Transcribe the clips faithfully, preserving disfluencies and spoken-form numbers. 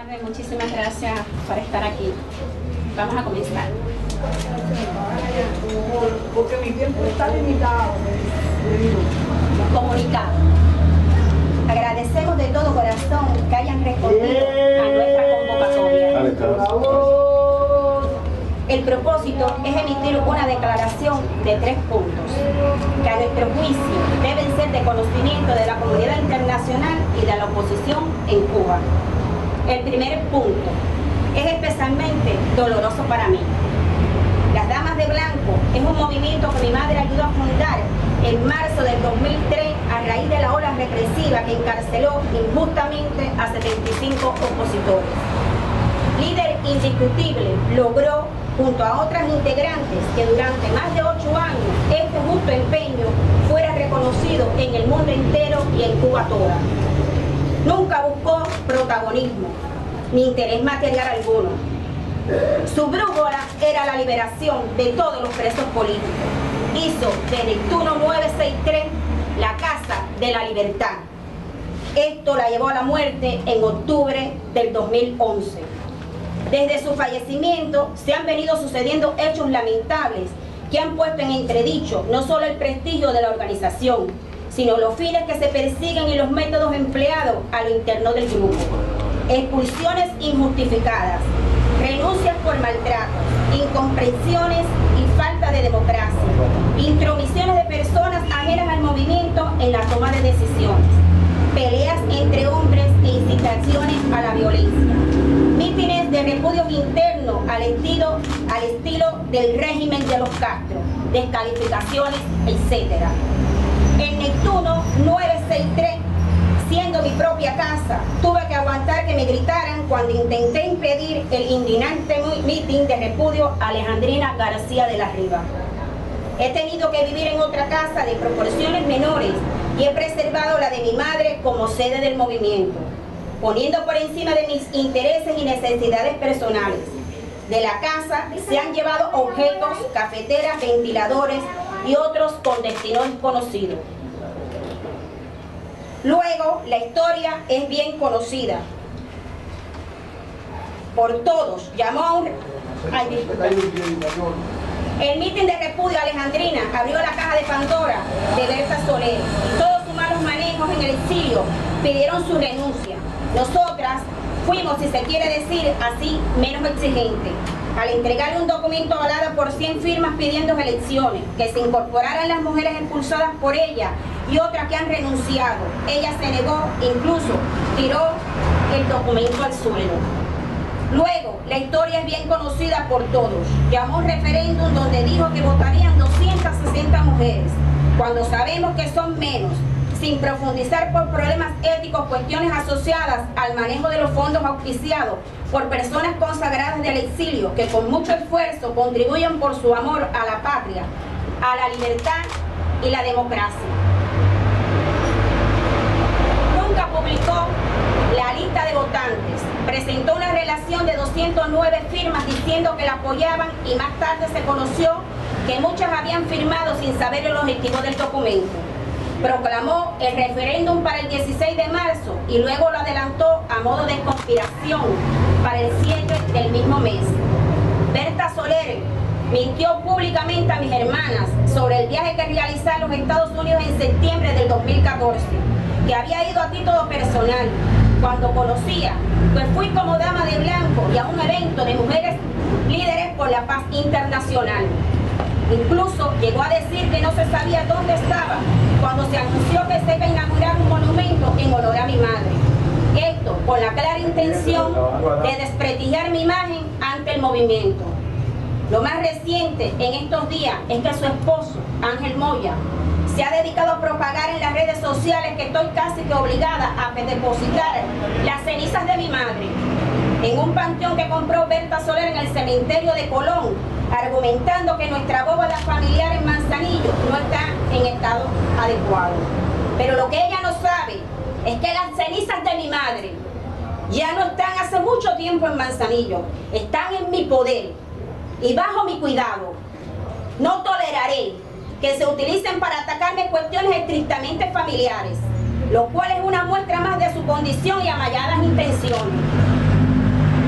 tardes, muchísimas gracias por estar aquí. Vamos a comenzar. Porque mi tiempo está limitado. Comunicado. Agradecemos de todo corazón que hayan respondido a nuestra convocatoria. El propósito es emitir una declaración de tres puntos, que a nuestro juicio deben ser de conocimiento de la comunidad internacional y de la oposición en Cuba. El primer punto es especialmente doloroso para mí. Las Damas de Blanco es un movimiento que mi madre ayudó a fundar en marzo del dos mil tres a raíz de la ola represiva que encarceló injustamente a setenta y cinco opositores. Líder indiscutible, logró, junto a otras integrantes, que durante más de ocho años este justo empeño fuera reconocido en el mundo entero y en Cuba toda. Nunca buscó protagonismo, ni interés material alguno. Su brújula era la liberación de todos los presos políticos. Hizo de Neptuno nueve sesenta y tres la Casa de la Libertad. Esto la llevó a la muerte en octubre del dos mil once. Desde su fallecimiento se han venido sucediendo hechos lamentables que han puesto en entredicho no solo el prestigio de la organización, sino los fines que se persiguen y los métodos empleados a lo interno del grupo. Expulsiones injustificadas, renuncias por maltratos, incomprensiones y falta de democracia, intromisiones de personas ajenas al movimiento en la toma de decisiones, peleas entre hombres e incitaciones a la violencia, mítines de repudio interno al estilo, al estilo del régimen de los Castro, descalificaciones, etcétera. En Neptuno nueve sesenta y tres, siendo mi propia casa, tuve que aguantar que me gritaran cuando intenté impedir el indignante mitin de repudio a Alejandrina García de la Riva. He tenido que vivir en otra casa de proporciones menores y he preservado la de mi madre como sede del movimiento, poniendo por encima de mis intereses y necesidades personales. De la casa se han llevado objetos, cafeteras, ventiladores y otros con destino desconocido. Luego, la historia es bien conocida por todos. Llamó a un... Ay, disculpa. El mitin de repudio a Alejandrina abrió la caja de Pandora de Berta Soler y todos sus malos manejos en el exilio pidieron su renuncia. Nosotras fuimos, si se quiere decir así, menos exigentes, al entregarle un documento avalado por cien firmas pidiendo elecciones, que se incorporaran las mujeres expulsadas por ella y otras que han renunciado. Ella se negó, incluso tiró el documento al suelo. Luego, la historia es bien conocida por todos. Llamó un referéndum donde dijo que votarían doscientas sesenta mujeres, cuando sabemos que son menos, sin profundizar por problemas éticos, cuestiones asociadas al manejo de los fondos auspiciados por personas consagradas del exilio que con mucho esfuerzo contribuyen por su amor a la patria, a la libertad y la democracia. Nunca publicó la lista de votantes, presentó una relación de doscientas nueve firmas diciendo que la apoyaban y más tarde se conoció que muchas habían firmado sin saber el objetivo del documento. Proclamó el referéndum para el dieciséis de marzo y luego lo adelantó a modo de conspiración para el siete del mismo mes. Berta Soler mintió públicamente a mis hermanas sobre el viaje que realizó a los Estados Unidos en septiembre del dos mil catorce, que había ido a título personal, cuando conocía que fui como dama de blanco y a un evento de mujeres líderes por la paz internacional. Incluso llegó a decir que no se sabía dónde estaba cuando se anunció que se iba a inaugurar un monumento en honor a mi madre. Esto con la clara intención de desprestigiar mi imagen ante el movimiento. Lo más reciente en estos días es que su esposo, Ángel Moya, se ha dedicado a propagar en las redes sociales que estoy casi que obligada a depositar las cenizas de mi madre en un panteón que compró Berta Soler en el cementerio de Colón, argumentando que nuestra bóveda familiar en Manzanillo no está en estado adecuado. Pero lo que ella no sabe es que las cenizas de mi madre ya no están hace mucho tiempo en Manzanillo, están en mi poder y bajo mi cuidado. No toleraré que se utilicen para atacarme cuestiones estrictamente familiares, lo cual es una muestra más de su condición y amalladas intenciones.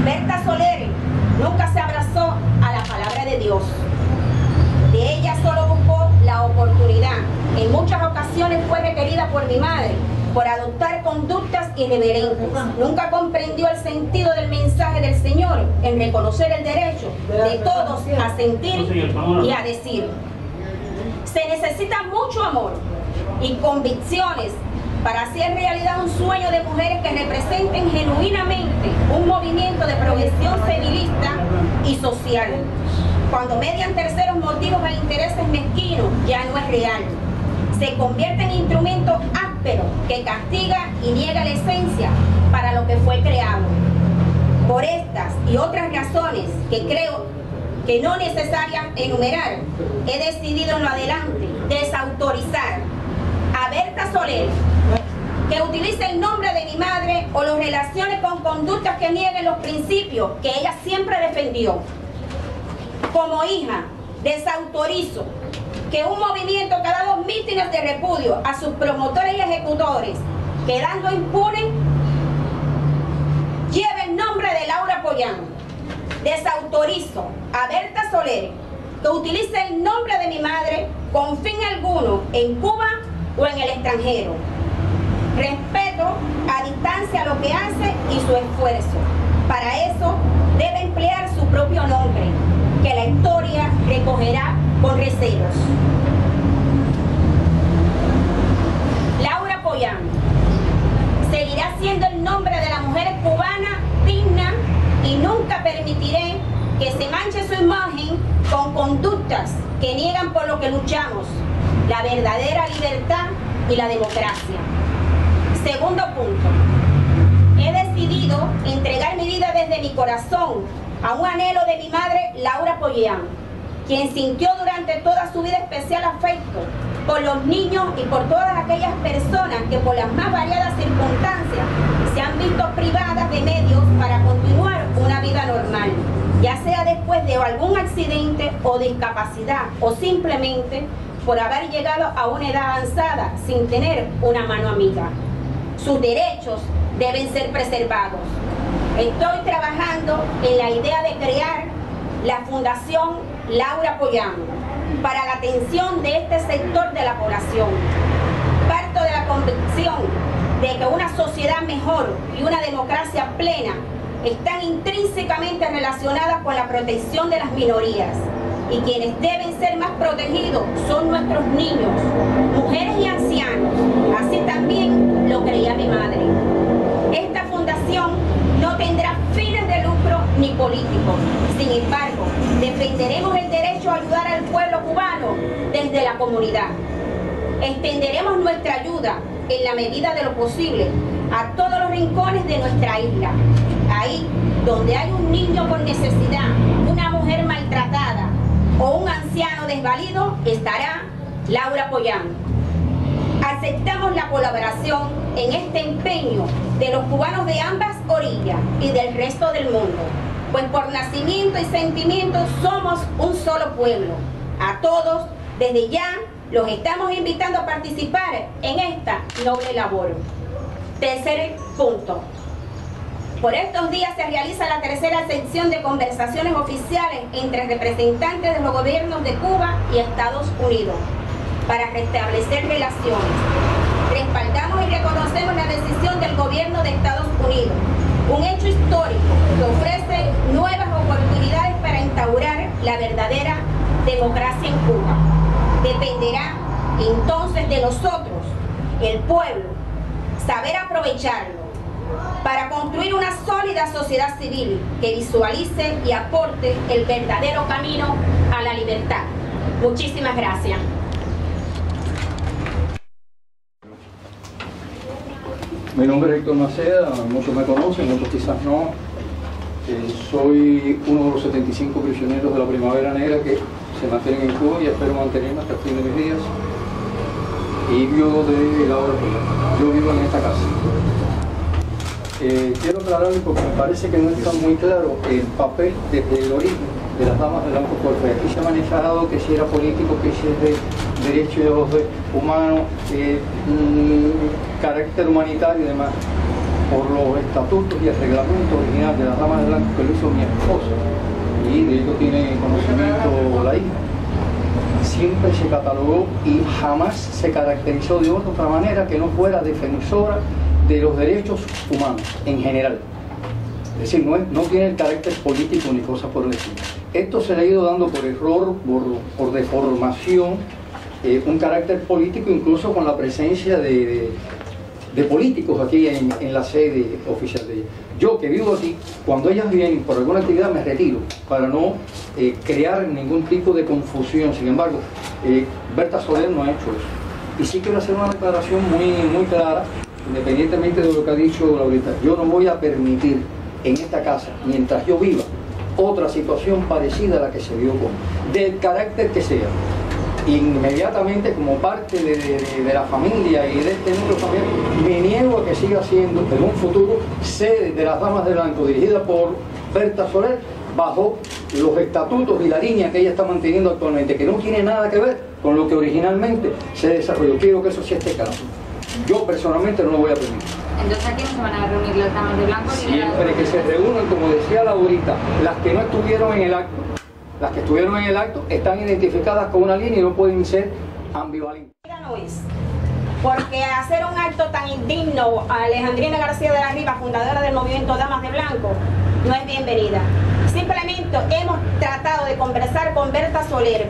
Berta Soler nunca se abrazó a la palabra de Dios. De ella solo buscó la oportunidad. En muchas ocasiones fue requerida por mi madre por adoptar conductas irreverentes. Nunca comprendió el sentido del mensaje del Señor en reconocer el derecho de todos a sentir y a decir. Se necesita mucho amor y convicciones para hacer realidad un sueño de mujeres que representen genuinamente un movimiento de progresión civilista y social, cuando median terceros motivos e intereses mezquinos ya no es real. Se convierte en instrumento áspero que castiga y niega la esencia para lo que fue creado. Por estas y otras razones que creo que no necesarias enumerar, he decidido en lo adelante desautorizar a Berta Soler, que utilice el nombre de mi madre o los relacione con conductas que nieguen los principios que ella siempre defendió. Como hija, desautorizo que un movimiento que ha dado mítines de repudio a sus promotores y ejecutores, quedando impune, lleve el nombre de Laura Pollán. Desautorizo a Berta Soler que utilice el nombre de mi madre con fin alguno en Cuba o en el extranjero. Respeto a distancia lo que hace y su esfuerzo. Para eso debe emplear su propio nombre, que la historia recogerá con recelos. Laura Pollán seguirá siendo el nombre de la mujer cubana digna y nunca permitiré que se manche su imagen con conductas que niegan por lo que luchamos, la verdadera libertad y la democracia. Segundo punto. He decidido entregar mi vida desde mi corazón a un anhelo de mi madre, Laura Pollán, quien sintió durante toda su vida especial afecto por los niños y por todas aquellas personas que por las más variadas circunstancias se han visto privadas de medios para continuar una vida normal, ya sea después de algún accidente o discapacidad o simplemente por haber llegado a una edad avanzada sin tener una mano amiga. Sus derechos deben ser preservados. Estoy trabajando en la idea de crear la Fundación Laura Pollán para la atención de este sector de la población. Parto de la convicción de que una sociedad mejor y una democracia plena están intrínsecamente relacionadas con la protección de las minorías, y quienes deben ser más protegidos son nuestros niños, mujeres y ancianos. Así también lo creía mi madre. Esta fundación no tendrá fines de lucro ni políticos. Sin embargo, defenderemos el derecho a ayudar al pueblo cubano desde la comunidad. Extenderemos nuestra ayuda en la medida de lo posible a todos los rincones de nuestra isla. Ahí donde hay un niño con necesidad, una mujer maltratada o un anciano desvalido, estará Laura Pollán. Aceptamos la colaboración en este empeño de los cubanos de ambas orillas y del resto del mundo, pues por nacimiento y sentimiento somos un solo pueblo. A todos, desde ya, los estamos invitando a participar en esta noble labor. Tercer punto. Por estos días se realiza la tercera sección de conversaciones oficiales entre representantes de los gobiernos de Cuba y Estados Unidos para restablecer relaciones. Respaldamos y reconocemos la decisión del gobierno de Estados Unidos, un hecho histórico que ofrece nuevas oportunidades para instaurar la verdadera democracia en Cuba. Dependerá entonces de nosotros, el pueblo, saber aprovecharlo para construir una sólida sociedad civil que visualice y aporte el verdadero camino a la libertad. Muchísimas gracias. Mi nombre es Héctor Maceda, muchos me conocen, muchos quizás no. Eh, soy uno de los setenta y cinco prisioneros de la Primavera Negra que se mantienen en Cuba y espero mantenerme hasta el fin de mis días. Y vivo de Laura Pollán. Yo vivo en esta casa. Eh, quiero aclararle porque me parece que no está muy claro el papel desde el origen de las damas del Blanco Cuerpo. Aquí se ha manejado que si era político, que si es de derechos humanos, eh, mmm, carácter humanitario y demás. por los estatutos y el reglamento original de las damas de blanco que lo hizo mi esposa, y de ello tiene conocimiento la hija, siempre se catalogó y jamás se caracterizó de otra manera que no fuera defensora de los derechos humanos en general. Es decir, no, es, no tiene el carácter político ni cosas por el estilo. Esto se le ha ido dando por error, por, por deformación, eh, un carácter político, incluso con la presencia de, de, de políticos aquí en, en la sede oficial de ella. Yo, que vivo aquí, cuando ellas vienen por alguna actividad me retiro para no eh, crear ningún tipo de confusión. Sin embargo, eh, Berta Soler no ha hecho eso. Y sí quiero hacer una declaración muy, muy clara, independientemente de lo que ha dicho Laurita. Yo no voy a permitir en esta casa, mientras yo viva, otra situación parecida a la que se dio con, del carácter que sea. Inmediatamente, como parte de, de, de la familia y de este núcleo familiar, me niego a que siga siendo en un futuro sede de las damas de blanco dirigida por Berta Soler bajo los estatutos y la línea que ella está manteniendo actualmente, que no tiene nada que ver con lo que originalmente se desarrolló. Quiero que eso sí esté claro. Yo personalmente no lo voy a permitir. Entonces, ¿a quién se van a reunir las damas de blanco? Siempre que se reúnan, como decía Laurita, las que no estuvieron en el acto, las que estuvieron en el acto están identificadas con una línea y no pueden ser ambivalentes. No es, porque hacer un acto tan indigno a Alejandrina García de la Riva, fundadora del movimiento Damas de Blanco, no es bienvenida. Simplemente hemos tratado de conversar con Berta Soler,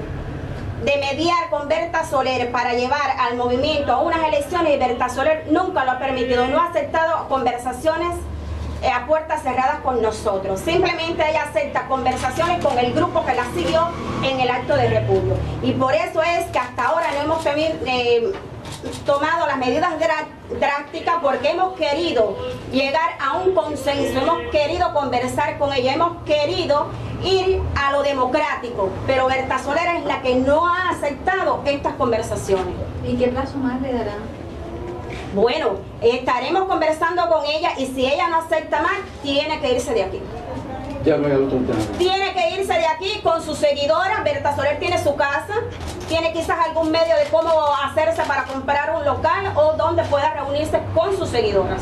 de mediar con Berta Soler para llevar al movimiento a unas elecciones, y Berta Soler nunca lo ha permitido, no ha aceptado conversaciones a puertas cerradas con nosotros. Simplemente ella acepta conversaciones con el grupo que la siguió en el acto de repudio. Y por eso es que hasta ahora no hemos eh, tomado las medidas drásticas, porque hemos querido llegar a un consenso, hemos querido conversar con ella, hemos querido ir a lo democrático, pero Berta Soler es la que no ha aceptado estas conversaciones. ¿Y qué plazo más le darán? Bueno, estaremos conversando con ella, y si ella no acepta más, tiene que irse de aquí. Ya no hay otro tema. Tiene que irse de aquí con sus seguidoras. Berta Soler tiene su casa, tiene quizás algún medio de cómo hacerse para comprar un local o donde pueda reunirse con sus seguidoras.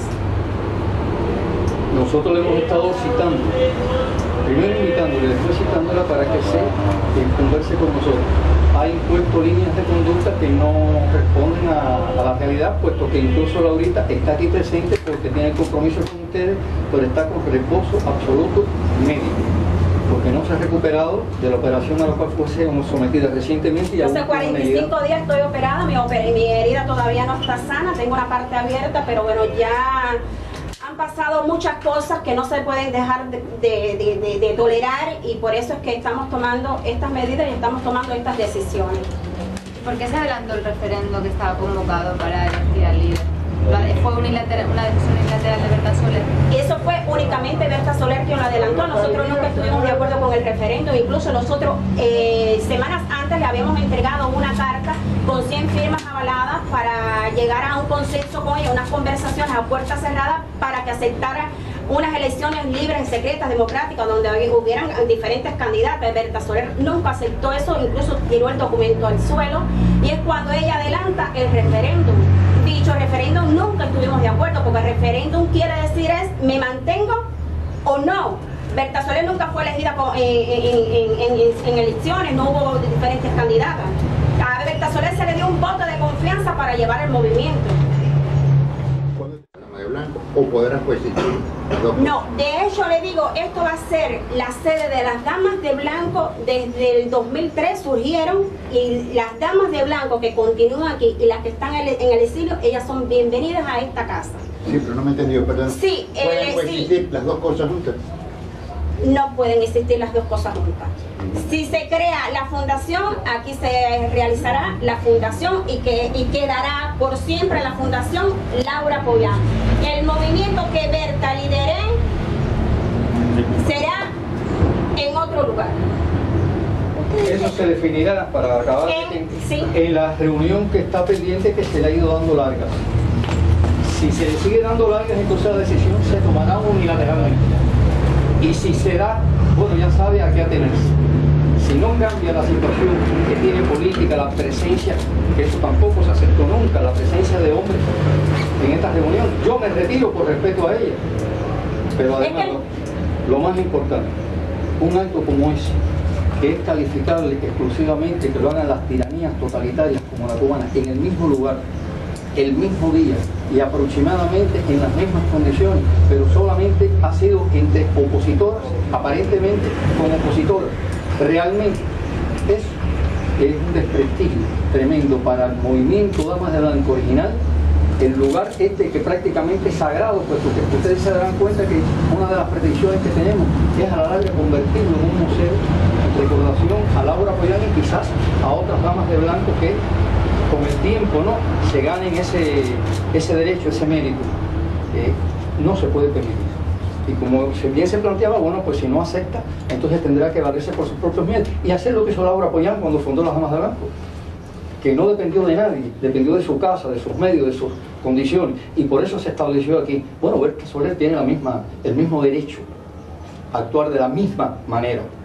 Nosotros le hemos estado citando, primero invitándole, después citándola para que se eh, converse con nosotros. Ha impuesto líneas de conducta que no responden a, a la realidad, puesto que incluso Laurita está aquí presente porque tiene compromiso con ustedes, pero está con reposo absoluto médico, porque no se ha recuperado de la operación a la cual fue sometida recientemente. Y hace cuarenta y cinco días estoy operada, mi, oper mi herida todavía no está sana, tengo una parte abierta, pero bueno, ya han pasado muchas cosas que no se pueden dejar de, de, de, de, de tolerar, y por eso es que estamos tomando estas medidas y estamos tomando estas decisiones. ¿Por qué se adelantó el referendo que estaba convocado para elegir al líder? ¿Fue unilateral, una decisión unilateral de Berta Soler? Eso fue únicamente Berta Soler quien lo adelantó. Nosotros nunca estuvimos de acuerdo con el referendo. Incluso nosotros eh, semanas antes le habíamos entregado una carta con cien firmas avaladas para llegar a un consenso con ella, unas conversaciones a puertas cerradas para que aceptara unas elecciones libres, secretas, democráticas, donde hubieran diferentes candidatas. Berta Soler nunca aceptó eso, incluso tiró el documento al suelo, y es cuando ella adelanta el referéndum. Dicho referéndum nunca estuvimos de acuerdo, porque el referéndum quiere decir es me mantengo o no. Berta Soler nunca fue elegida en, en, en, en, en elecciones, no hubo diferentes candidatas. A Berta Soler se le dio un voto de confianza para llevar el movimiento. De blanco, o podrán coexistir las dos cosas. No, de hecho le digo, esto va a ser la sede de las damas de blanco. Desde el dos mil tres surgieron, y las damas de blanco que continúan aquí y las que están en el exilio, ellas son bienvenidas a esta casa. Sí, pero no me he entendido, perdón. Sí, ¿pueden eh, coexistir sí. las dos cosas juntas? No pueden existir las dos cosas juntas. Si se crea la fundación, aquí se realizará la fundación, y, que, y quedará por siempre la fundación Laura Pollán. El movimiento que Berta lidere será en otro lugar. Eso se definirá, para acabar, en, sí. en la reunión que está pendiente, que se le ha ido dando largas. Si se le sigue dando largas, entonces la decisión se tomará unilateralmente. Y si se da, bueno, ya sabe a qué atenerse. Si no cambia la situación que tiene política significa la presencia, que eso tampoco se aceptó nunca, la presencia de hombres en esta reunión. Yo me retiro por respeto a ella, pero además lo, lo más importante, un acto como ese, que es calificable exclusivamente que lo hagan las tiranías totalitarias como la cubana, en el mismo lugar, el mismo día y aproximadamente en las mismas condiciones, pero solamente ha sido entre opositoras, aparentemente como opositoras. Realmente eso es un desprestigio tremendo para el movimiento Damas de Blanco original, el lugar este que prácticamente es sagrado, puesto que ustedes se darán cuenta que una de las predicciones que tenemos es a la larga convertirlo en un museo en recordación a Laura Pollán y quizás a otras damas de blanco que con el tiempo no se ganen ese, ese derecho, ese mérito. Eh, no se puede permitir. Y como bien se planteaba, bueno, pues si no acepta, entonces tendrá que valerse por sus propios medios y hacer lo que hizo Laura Pollán cuando fundó las Damas de Blanco, que no dependió de nadie, dependió de su casa, de sus medios, de sus condiciones, y por eso se estableció aquí. Bueno, Berta Soler tiene la misma, el mismo derecho a actuar de la misma manera.